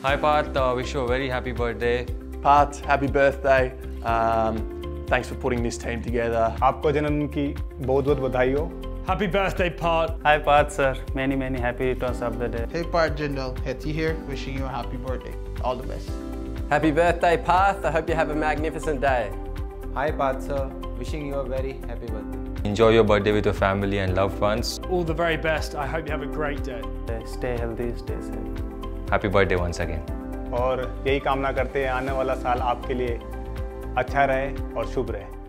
Hi Parth, wish you a very happy birthday. Parth, happy birthday. Thanks for putting this team together. आपको जन्मदिन की बहुत-बहुत बधाई हो. Happy birthday, Parth. Hi Parth sir, many happy returns of the day. Hey Parth Jindal, Hetty here, wishing you a happy birthday. All the best. Happy birthday, Parth. I hope you have a magnificent day. Hi Parth sir, wishing you a very happy birthday. Enjoy your birthday with your family and loved ones. All the very best. I hope you have a great day. Stay healthy, stay safe. Happy birthday once again. और यही कामना करते हैं आने वाला साल आपके लिए अच्छा रहे और शुभ रहे.